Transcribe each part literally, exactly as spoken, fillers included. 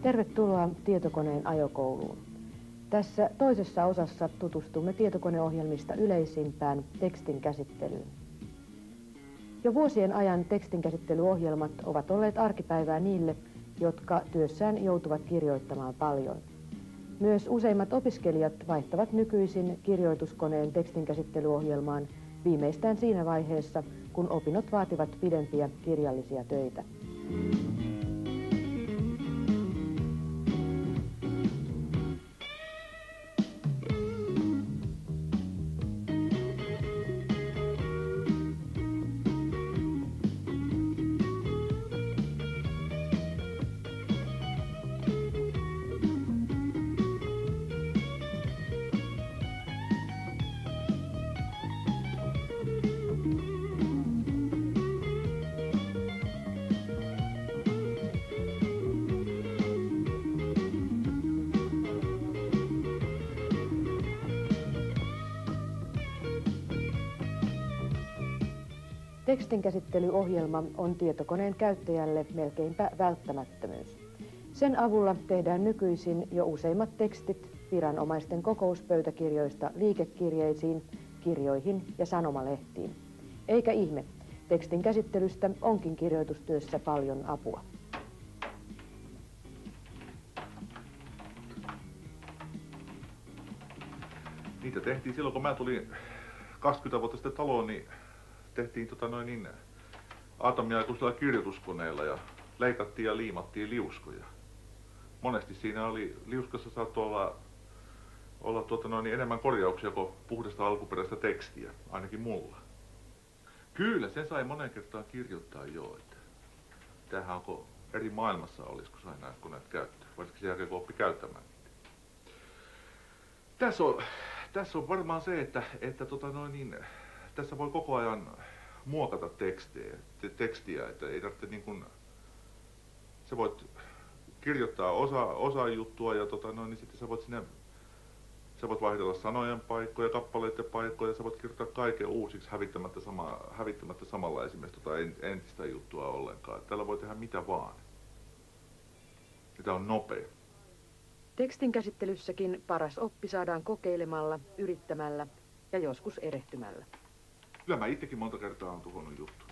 Tervetuloa tietokoneen ajokouluun. Tässä toisessa osassa tutustumme tietokoneohjelmista yleisimpään tekstin käsittelyyn. Jo vuosien ajan tekstinkäsittelyohjelmat ovat olleet arkipäivää niille, jotka työssään joutuvat kirjoittamaan paljon. Myös useimmat opiskelijat vaihtavat nykyisin kirjoituskoneen tekstinkäsittelyohjelmaan viimeistään siinä vaiheessa, kun opinnot vaativat pidempiä kirjallisia töitä. Tekstinkäsittelyohjelma on tietokoneen käyttäjälle melkeinpä välttämättömyys. Sen avulla tehdään nykyisin jo useimmat tekstit viranomaisten kokouspöytäkirjoista liikekirjeisiin, kirjoihin ja sanomalehtiin. Eikä ihme, tekstin käsittelystä onkin kirjoitustyössä paljon apua. Niitä tehtiin silloin, kun mä tulin kaksikymmentä vuotta sitten taloon, niin tehtiin tota noin niin aatomiaikuisella kirjoituskoneella ja leikattiin ja liimattiin liuskoja. Monesti siinä oli, liuskassa saattoi olla, olla tuota noin niin enemmän korjauksia kuin puhdasta alkuperäistä tekstiä, ainakin mulla. Kyllä, sen sai monen kertaan kirjoittaa jo, että tämähän onko eri maailmassa olisi, kun sai näitä koneet käyttää, varsinkin sen jälkeen kun oppi käyttämään niitä. Tässä on, tässä on varmaan se, että, että tota noin niin, tässä voi koko ajan muokata tekstiä, te, tekstiä että ei tarvitse niin kuin, sä voit kirjoittaa osa, osa juttua ja tota noin, niin sitten sä voit sinne, sä voit vaihdella sanojen paikkoja, kappaleiden paikkoja, sä voit kirjoittaa kaiken uusiksi hävittämättä, sama, hävittämättä samalla esimerkiksi tota entistä juttua ollenkaan. Tällä voi tehdä mitä vaan. Ja tää on nopea. Tekstin käsittelyssäkin paras oppi saadaan kokeilemalla, yrittämällä ja joskus erehtymällä. Kyllä mä itsekin monta kertaa on tuhonnut juttu.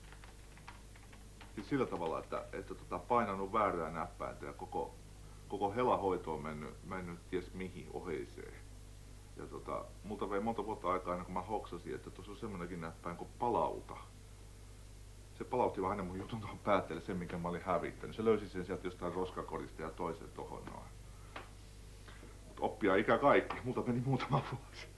Siis sillä tavalla, että, että tota, painanut väärää näppäintä ja koko, koko helahoito on mennyt, mennyt ties mihin oheiseen. Ja tota, multa vei monta vuotta aikaa ennen kuin mä hoksasin, että tuossa on semmoinenkin näppäin kuin palauta. Se palautti vähän mun jutun tuohon päätteelle sen, minkä mä olin hävittänyt. Se löysi sen sieltä jostain roskakorista ja toisen tohon noin. Mut oppia ikä kaikki. Multa meni muutama vuosi.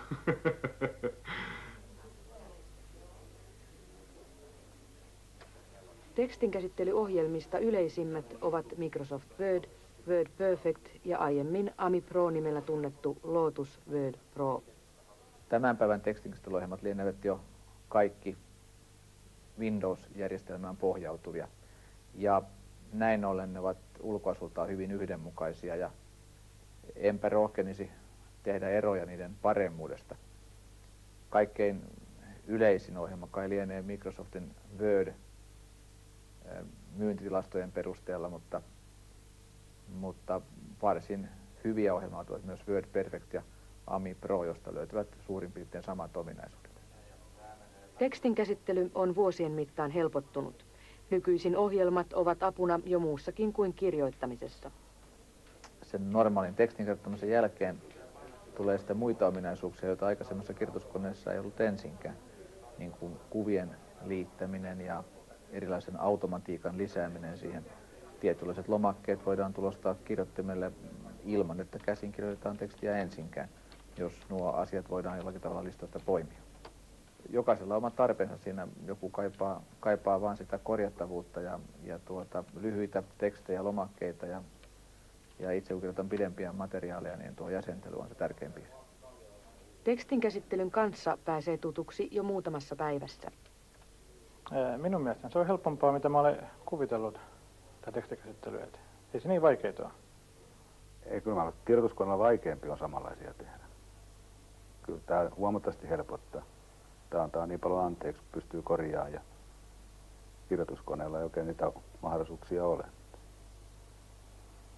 Tekstinkäsittelyohjelmista yleisimmät ovat Microsoft Word, Word Perfect ja aiemmin Ami Pro nimellä tunnettu Lotus Word Pro. Tämän päivän tekstinkäsittelyohjelmat lienevät jo kaikki Windows-järjestelmään pohjautuvia. Ja näin ollen ne ovat ulkoasultaan hyvin yhdenmukaisia ja enpä rohkenisi tehdä eroja niiden paremmuudesta. Kaikkein yleisin ohjelma kai lienee Microsoftin Word myyntitilastojen perusteella, mutta, mutta varsin hyviä ohjelmia ovat myös Word Perfect ja Ami Pro, josta löytyvät suurin piirtein samat ominaisuudet. Tekstin käsittely on vuosien mittaan helpottunut. Nykyisin ohjelmat ovat apuna jo muussakin kuin kirjoittamisessa. Sen normaalin tekstin kirjoittamisen jälkeen tulee sitten muita ominaisuuksia, joita aikaisemmassa kirjoituskoneessa ei ollut ensinkään, niin kuin kuvien liittäminen ja erilaisen automatiikan lisääminen siihen. Tietynlaiset lomakkeet voidaan tulostaa kirjoittimelle ilman, että käsin kirjoitetaan tekstiä ensinkään, jos nuo asiat voidaan jollakin tavalla listoista poimia. Jokaisella on oma tarpeensa siinä. Joku kaipaa, kaipaa vaan sitä korjattavuutta ja, ja tuota, lyhyitä tekstejä, lomakkeita ja, ja itse kun kirjoitan pidempiä materiaaleja, niin tuo jäsentely on se tärkein piirre. Tekstin käsittelyn kanssa pääsee tutuksi jo muutamassa päivässä. Minun mielestäni se on helpompaa, mitä mä olen kuvitellut, tämä tekstikäsittely. Ei se niin vaikeaa ole. Ei, kyllä mä kirjoituskoneella vaikeampi on samanlaisia tehdä. Kyllä tämä huomattavasti helpottaa. Tämä antaa niin paljon anteeksi, pystyy korjaamaan ja kirjoituskoneella ei oikein niitä mahdollisuuksia ole.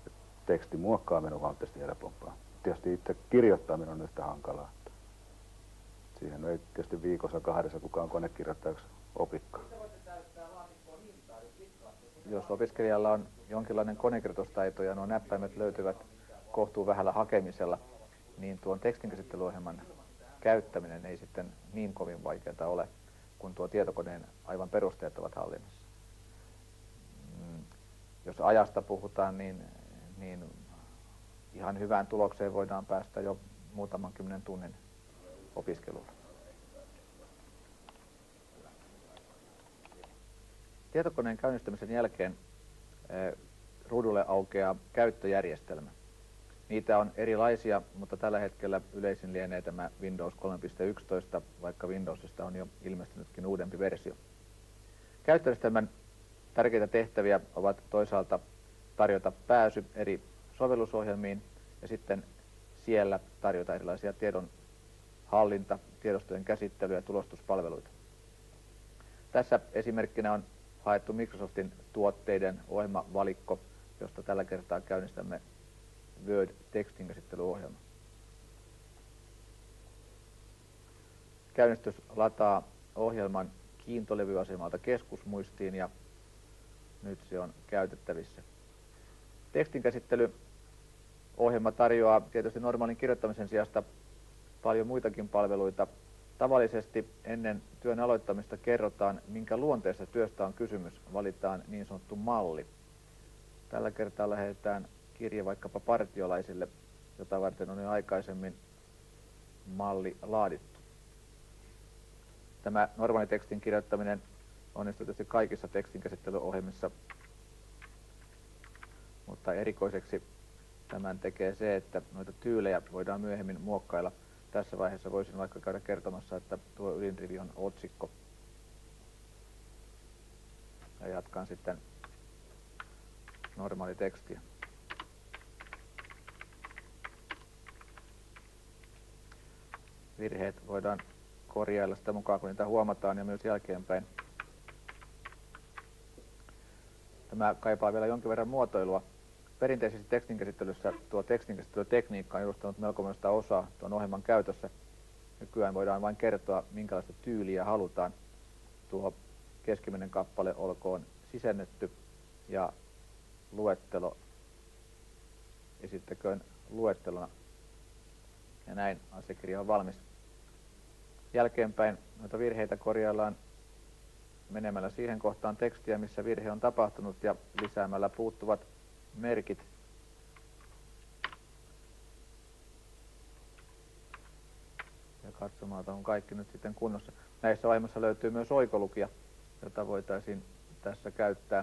tekstin muokkaaminen on huomattavasti helpompaa. Tietysti itse kirjoittaminen on yhtä hankalaa. Siihen ei tietysti viikossa kahdessa kukaan konekirjoittajaksi opikka. Jos opiskelijalla on jonkinlainen konekirjoitustaito ja nuo näppäimet löytyvät kohtuu vähällä hakemisella, niin tuon tekstinkäsittelyohjelman käyttäminen ei sitten niin kovin vaikeaa ole, kun tuo tietokoneen aivan perusteet ovat hallinnassa. Jos ajasta puhutaan, niin, niin ihan hyvään tulokseen voidaan päästä jo muutaman kymmenen tunnin opiskelulla. Tietokoneen käynnistämisen jälkeen eh, ruudulle aukeaa käyttöjärjestelmä. Niitä on erilaisia, mutta tällä hetkellä yleisin lienee tämä Windows kolme piste yksitoista, vaikka Windowsista on jo ilmestynytkin uudempi versio. Käyttöjärjestelmän tärkeitä tehtäviä ovat toisaalta tarjota pääsy eri sovellusohjelmiin ja sitten siellä tarjota erilaisia tiedon hallinta, tiedostojen käsittely- ja tulostuspalveluita. Tässä esimerkkinä on haettu Microsoftin tuotteiden ohjelmavalikko, josta tällä kertaa käynnistämme Word-tekstinkäsittelyohjelma. Käynnistys lataa ohjelman kiintolevyasemalta keskusmuistiin ja nyt se on käytettävissä. Tekstinkäsittelyohjelma tarjoaa tietysti normaalin kirjoittamisen sijasta paljon muitakin palveluita. Tavallisesti ennen työn aloittamista kerrotaan, minkä luonteesta työstä on kysymys. Valitaan niin sanottu malli. Tällä kertaa lähetetään kirje vaikkapa partiolaisille, jota varten on jo aikaisemmin malli laadittu. Tämä normaali tekstin kirjoittaminen onnistuu tietysti kaikissa tekstinkäsittelyohjelmissa, mutta erikoiseksi tämän tekee se, että noita tyylejä voidaan myöhemmin muokkailla. Tässä vaiheessa voisin vaikka käydä kertomassa, että tuo ydinrivi on otsikko. Ja jatkan sitten normaali tekstiä. Virheet voidaan korjailla sitä mukaan, kun niitä huomataan ja myös jälkeenpäin. Tämä kaipaa vielä jonkin verran muotoilua. Perinteisesti tekstinkäsittelyssä tuo tekstinkäsittelytekniikka on edustanut melkoista osaa tuon ohjelman käytössä. Nykyään voidaan vain kertoa, minkälaista tyyliä halutaan. Tuo keskimmäinen kappale olkoon sisennetty ja luettelo esittäköön luettelona. Ja näin asiakirja on valmis. Jälkeenpäin noita virheitä korjaillaan menemällä siihen kohtaan tekstiä, missä virhe on tapahtunut ja lisäämällä puuttuvat merkit. Ja katsomaan, että on kaikki nyt sitten kunnossa. Näissä ohjelmissa löytyy myös oikolukija, jota voitaisiin tässä käyttää.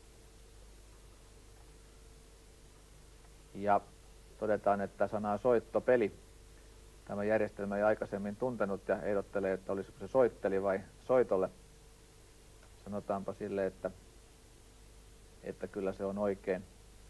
Ja todetaan, että sanaa soittopeli tämä järjestelmä ei aikaisemmin tuntenut ja ehdottelee, että olisiko se soitteli vai soitolle. Sanotaanpa sille, että, että kyllä se on oikein.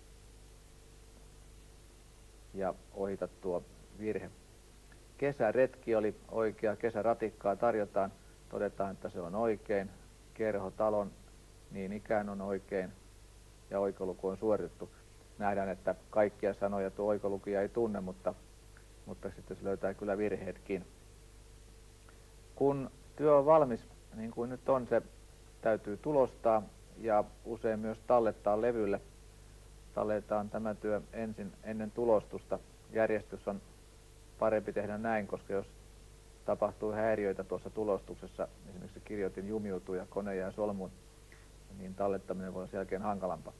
Ja ohita tuo virhe. Kesäretki oli oikea, kesäratikkaa tarjotaan, todetaan, että se on oikein. Kerhotalon niin ikään on oikein ja oikoluku on suoritettu. Nähdään, että kaikkia sanoja tuo oikolukija ei tunne, mutta, mutta sitten se löytää kyllä virheetkin. Kun työ on valmis, niin kuin nyt on, se täytyy tulostaa ja usein myös tallettaa levylle. Talletaan tämä työ ensin ennen tulostusta. Järjestys on parempi tehdä näin, koska jos tapahtuu häiriöitä tuossa tulostuksessa, esimerkiksi kirjoitin jumiutuu ja kone jää solmuun, niin tallettaminen voi olla sen jälkeen hankalampaa.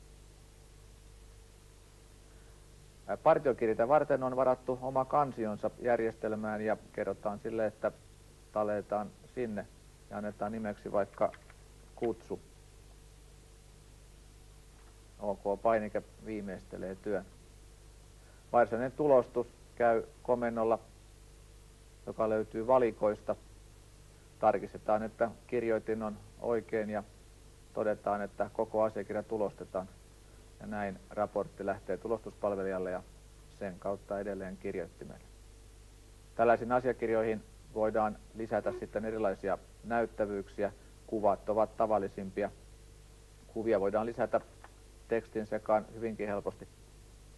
Partiokirjeitä varten on varattu oma kansionsa järjestelmään ja kerrotaan sille, että talletaan sinne ja annetaan nimeksi vaikka kutsu. OK-painike viimeistelee työn. Varsinainen tulostus käy komennolla, joka löytyy valikoista. Tarkistetaan, että kirjoitin on oikein ja todetaan, että koko asiakirja tulostetaan. Ja näin raportti lähtee tulostuspalvelijalle ja sen kautta edelleen kirjoittimelle. Tällaisiin asiakirjoihin voidaan lisätä sitten erilaisia näyttävyyksiä. Kuvat ovat tavallisimpia. Kuvia voidaan lisätä tekstin sekaan hyvinkin helposti.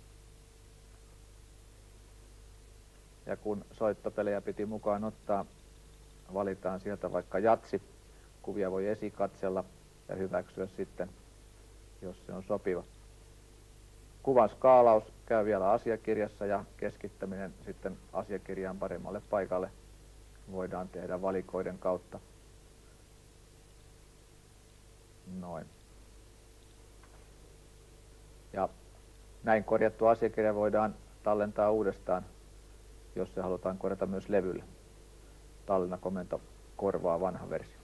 ja kun soittopelejä piti mukaan ottaa, valitaan sieltä vaikka jatsi. Kuvia voi esikatsella ja hyväksyä sitten, jos se on sopiva. Kuvan skaalaus käy vielä asiakirjassa ja keskittäminen sitten asiakirjaan paremmalle paikalle voidaan tehdä valikoiden kautta. Noin. Ja näin korjattu asiakirja voidaan tallentaa uudestaan, jos se halutaan korjata myös levylle. Tallennakomento korvaa vanha versio.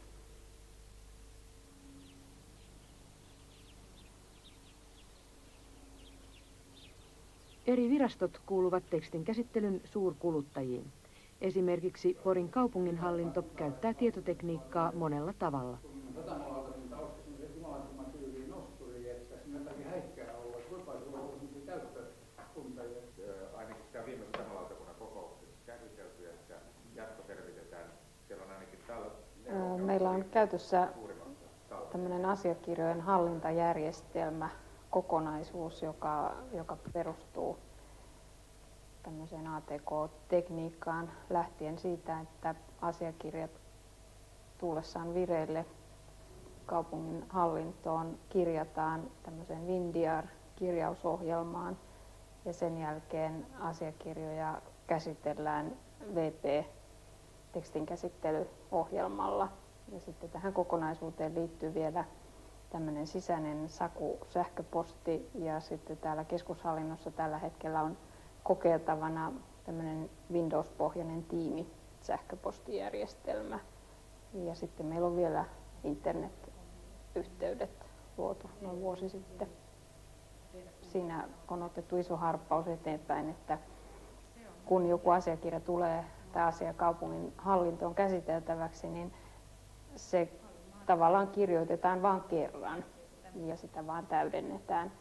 Eri virastot kuuluvat tekstin käsittelyn suurkuluttajiin. Esimerkiksi Porin kaupunginhallinto käyttää tietotekniikkaa monella tavalla. Ainakin tämä viimeisen tämän lautakunnan kokouksessa käsitelty, että jatko selvitetään. Siellä on ainakin tällä... Meillä on käytössä tämmöinen asiakirjojen hallintajärjestelmä, kokonaisuus, joka, joka perustuu tämmöiseen A T K-tekniikkaan lähtien siitä, että asiakirjat tullessaan vireille kaupungin hallintoon kirjataan tämmöiseen WinDIAR-kirjausohjelmaan ja sen jälkeen asiakirjoja käsitellään V P-tekstinkäsittelyohjelmalla. Ja sitten tähän kokonaisuuteen liittyy vielä tämmöinen sisäinen Saku-sähköposti ja sitten täällä keskushallinnossa tällä hetkellä on kokeiltavana tämmöinen Windows-pohjainen tiimi-sähköpostijärjestelmä. Ja sitten meillä on vielä internet-yhteydet luotu noin vuosi sitten. Siinä on otettu iso harppaus eteenpäin, että kun joku asiakirja tulee tai asia kaupungin hallintoon käsiteltäväksi, niin se tavallaan kirjoitetaan vain kerran ja sitä vaan täydennetään.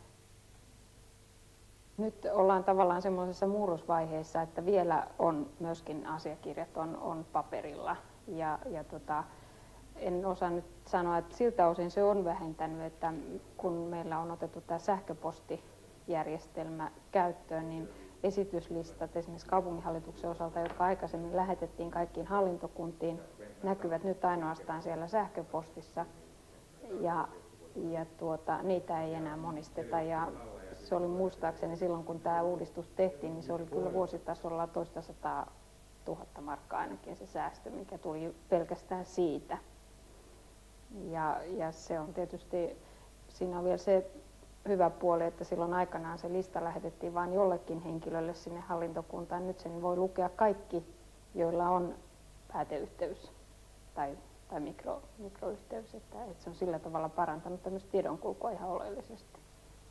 Nyt ollaan tavallaan semmoisessa murrosvaiheessa, että vielä on myöskin asiakirjat on, on paperilla ja, ja tota, en osaa nyt sanoa, että siltä osin se on vähentänyt, että kun meillä on otettu tämä sähköpostijärjestelmä käyttöön, niin esityslistat esimerkiksi kaupunginhallituksen osalta, jotka aikaisemmin lähetettiin kaikkiin hallintokuntiin, näkyvät nyt ainoastaan siellä sähköpostissa ja, ja tuota, niitä ei enää monisteta. Ja se oli muistaakseni silloin, kun tämä uudistus tehtiin, niin se oli kyllä vuositasolla toista sataa tuhatta markkaa ainakin se säästö, mikä tuli pelkästään siitä. Ja, ja se on tietysti, siinä on vielä se hyvä puoli, että silloin aikanaan se lista lähetettiin vain jollekin henkilölle sinne hallintokuntaan. Nyt sen voi lukea kaikki, joilla on pääteyhteys tai, tai mikro, mikroyhteys, että, että se on sillä tavalla parantanut tämmöistä tiedonkulkua ihan oleellisesti.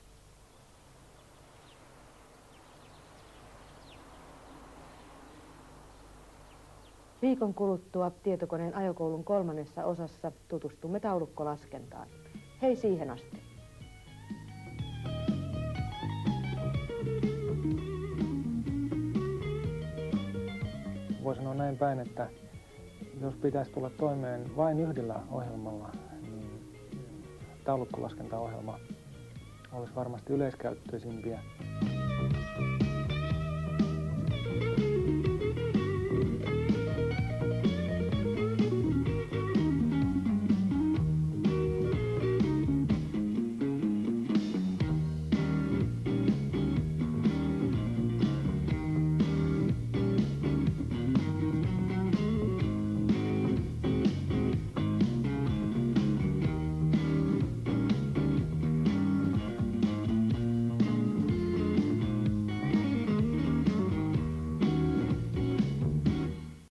Viikon kuluttua tietokoneen ajokoulun kolmannessa osassa tutustumme taulukkolaskentaan. Hei siihen asti! Voi sanoa näin päin, että jos pitäisi tulla toimeen vain yhdellä ohjelmalla, niin taulukkolaskentaohjelma olisi varmasti yleiskäyttöisimpiä.